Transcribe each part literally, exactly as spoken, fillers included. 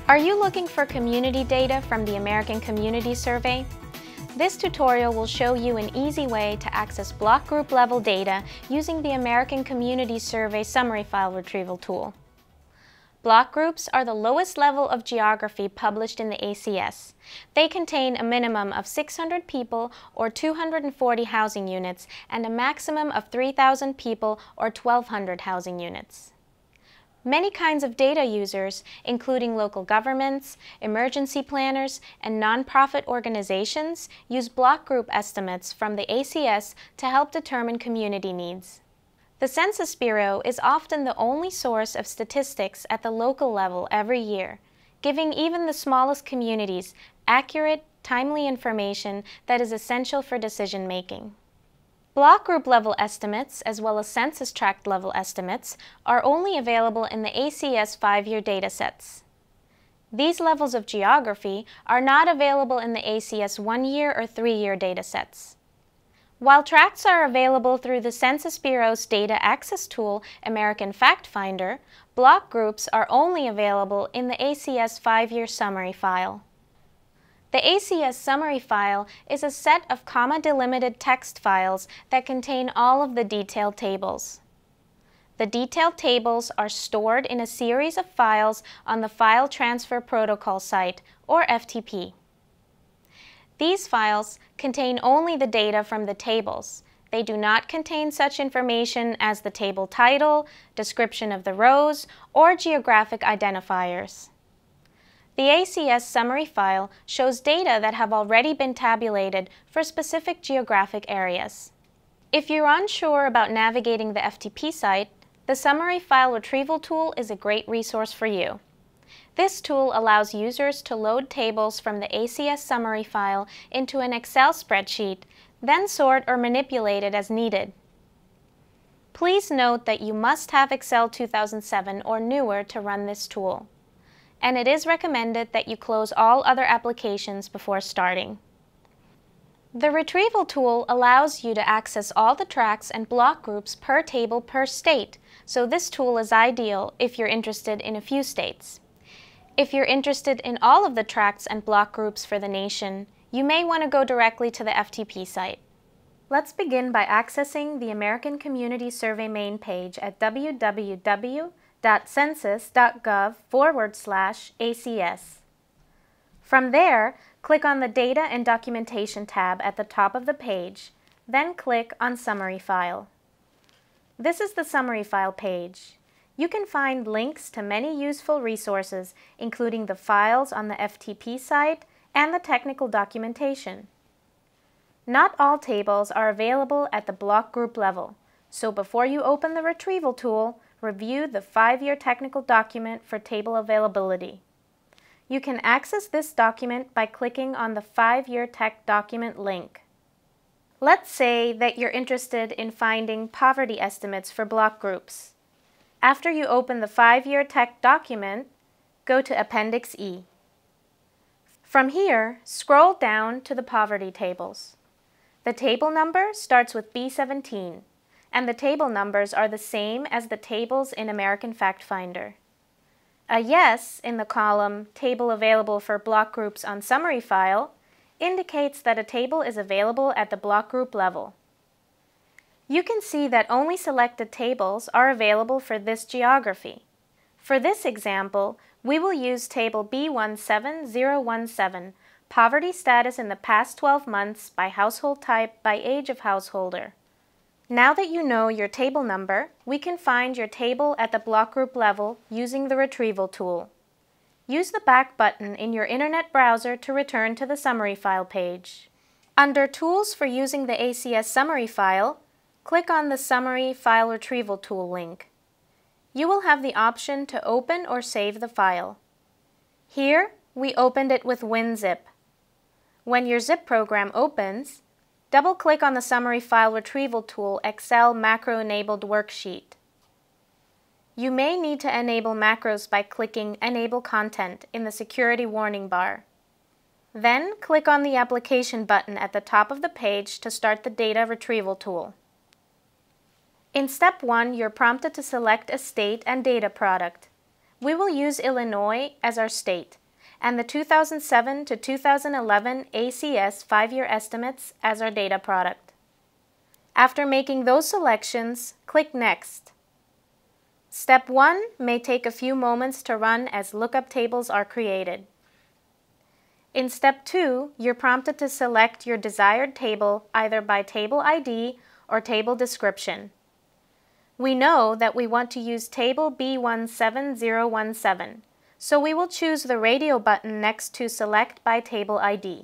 Are you looking for community data from the American Community Survey? This tutorial will show you an easy way to access block group level data using the American Community Survey Summary File Retrieval Tool. Block groups are the lowest level of geography published in the A C S. They contain a minimum of six hundred people or two hundred forty housing units and a maximum of three thousand people or twelve hundred housing units. Many kinds of data users, including local governments, emergency planners, and nonprofit organizations, use block group estimates from the A C S to help determine community needs. The Census Bureau is often the only source of statistics at the local level every year, giving even the smallest communities accurate, timely information that is essential for decision making. Block group level estimates, as well as census tract level estimates, are only available in the A C S five-year datasets. These levels of geography are not available in the A C S one-year or three-year datasets. While tracts are available through the Census Bureau's data access tool, American Fact Finder, block groups are only available in the A C S five-year summary file. The A C S summary file is a set of comma-delimited text files that contain all of the detailed tables. The detailed tables are stored in a series of files on the File Transfer Protocol site, or F T P. These files contain only the data from the tables. They do not contain such information as the table title, description of the rows, or geographic identifiers. The A C S summary file shows data that have already been tabulated for specific geographic areas. If you're unsure about navigating the F T P site, the Summary File Retrieval Tool is a great resource for you. This tool allows users to load tables from the A C S summary file into an Excel spreadsheet, then sort or manipulate it as needed. Please note that you must have Excel two thousand seven or newer to run this tool, and it is recommended that you close all other applications before starting. The Retrieval Tool allows you to access all the tracts and block groups per table per state, so this tool is ideal if you're interested in a few states. If you're interested in all of the tracts and block groups for the nation, you may want to go directly to the F T P site. Let's begin by accessing the American Community Survey main page at w w w dot census dot gov forward slash A C S. From there, click on the Data and Documentation tab at the top of the page, then click on Summary File. This is the Summary File page. You can find links to many useful resources, including the files on the F T P site and the technical documentation. Not all tables are available at the block group level, so before you open the Retrieval Tool, review the five-year technical document for table availability. You can access this document by clicking on the five-year tech document link. Let's say that you're interested in finding poverty estimates for block groups. After you open the five-year tech document, go to Appendix E. From here, scroll down to the poverty tables. The table number starts with B seventeen, and the table numbers are the same as the tables in American Fact Finder. A yes in the column Table Available for Block Groups on Summary File indicates that a table is available at the block group level. You can see that only selected tables are available for this geography. For this example, we will use table B one seven zero one seven, Poverty Status in the Past twelve Months by Household Type by Age of Householder. Now that you know your table number, we can find your table at the block group level using the Retrieval Tool. Use the back button in your internet browser to return to the Summary File page. Under Tools for using the A C S Summary File, click on the Summary File Retrieval Tool link. You will have the option to open or save the file. Here, we opened it with WinZip. When your zip program opens, double-click on the Summary File Retrieval Tool Excel Macro-Enabled Worksheet. You may need to enable macros by clicking Enable Content in the Security Warning bar. Then, click on the Application button at the top of the page to start the Data Retrieval Tool. In Step one, you're prompted to select a state and data product. We will use Illinois as our state and the two thousand seven to two thousand eleven A C S five-year estimates as our data product. After making those selections, click Next. Step one may take a few moments to run as lookup tables are created. In Step two, you're prompted to select your desired table either by table I D or table description. We know that we want to use table B one seven zero one seven, so we will choose the radio button next to Select by Table I D.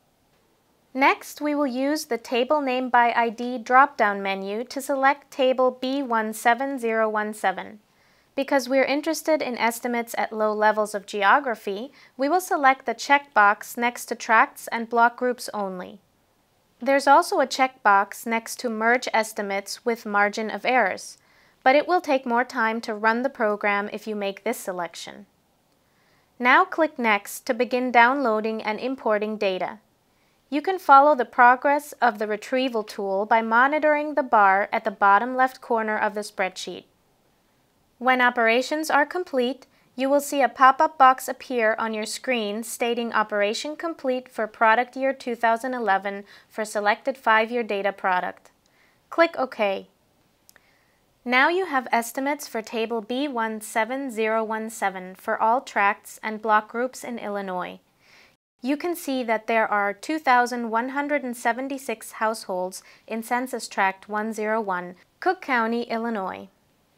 Next, we will use the Table Name by I D drop-down menu to select table B one seven zero one seven. Because we're interested in estimates at low levels of geography, we will select the checkbox next to Tracts and Block Groups only. There's also a checkbox next to Merge Estimates with Margin of Errors, but it will take more time to run the program if you make this selection. Now click Next to begin downloading and importing data. You can follow the progress of the Retrieval Tool by monitoring the bar at the bottom left corner of the spreadsheet. When operations are complete, you will see a pop-up box appear on your screen stating Operation Complete for Product Year two thousand eleven for selected five-year data product. Click OK. Now you have estimates for table B one seven zero one seven for all tracts and block groups in Illinois. You can see that there are two thousand one hundred seventy-six households in Census Tract one oh one, Cook County, Illinois.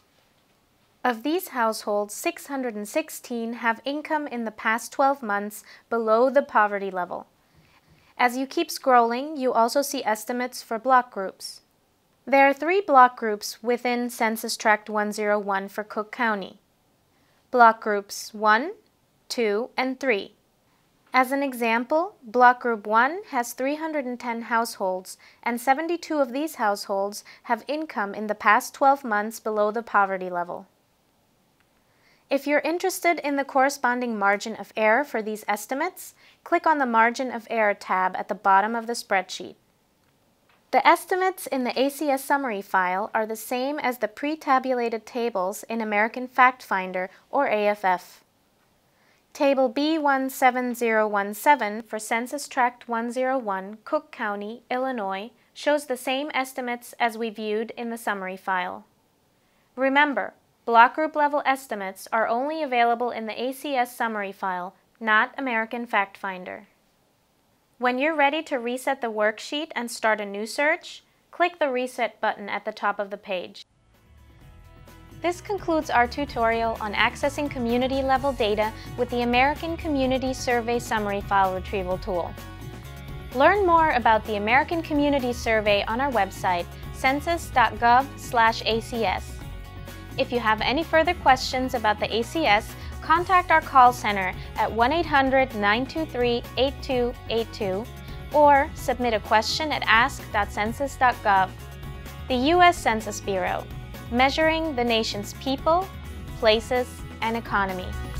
Of these households, six hundred sixteen have income in the past twelve months below the poverty level. As you keep scrolling, you also see estimates for block groups. There are three block groups within Census Tract one oh one for Cook County. Block groups one, two, and three. As an example, Block Group one has three hundred ten households, and seventy-two of these households have income in the past twelve months below the poverty level. If you're interested in the corresponding margin of error for these estimates, click on the Margin of Error tab at the bottom of the spreadsheet. The estimates in the A C S Summary File are the same as the pre-tabulated tables in American Fact Finder or A F F. Table B one seven zero one seven for Census Tract one oh one, Cook County, Illinois, shows the same estimates as we viewed in the summary file. Remember, block group level estimates are only available in the A C S Summary File, not American Fact Finder. When you're ready to reset the worksheet and start a new search, click the Reset button at the top of the page. This concludes our tutorial on accessing community-level data with the American Community Survey Summary File Retrieval Tool. Learn more about the American Community Survey on our website, census dot gov slash A C S. If you have any further questions about the A C S, contact our call center at one eight hundred, nine two three, eight two eight two or submit a question at ask dot census dot gov. The U S Census Bureau, measuring the nation's people, places, and economy.